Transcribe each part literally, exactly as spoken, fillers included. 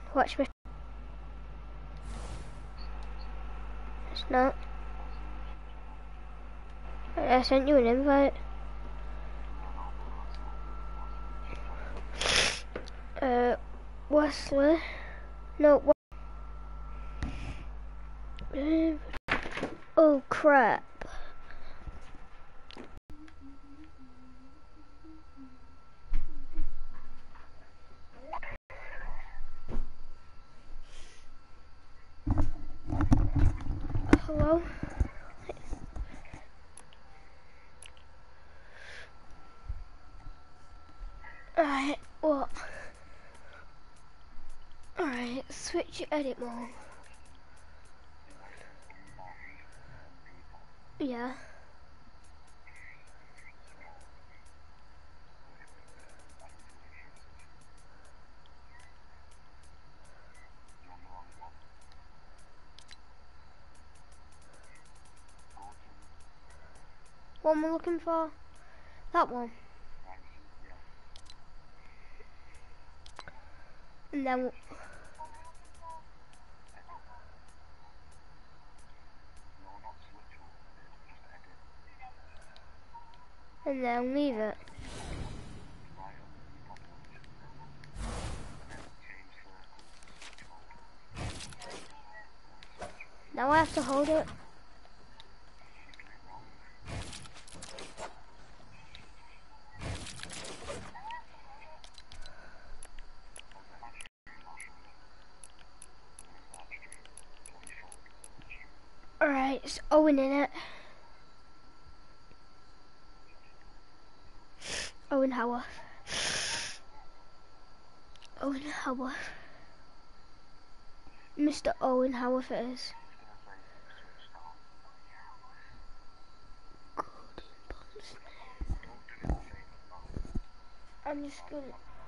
Watch me. It's not. I sent you an invite. Uh, Wesley? No, what? Oh crap. Hello? Alright, what? Alright, switch your edit mode. Yeah. What am I looking for? That one. And then... And then leave it. Now I have to hold it. Alright, it's Owen in it. Owen Howarth. Owen Howarth. Mister Owen Howarth it is. I'm just gonna...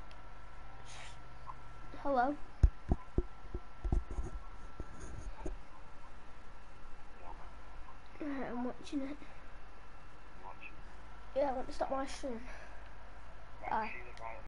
Hello? Alright, I'm watching it. Yeah, I want to stop my stream. Bye.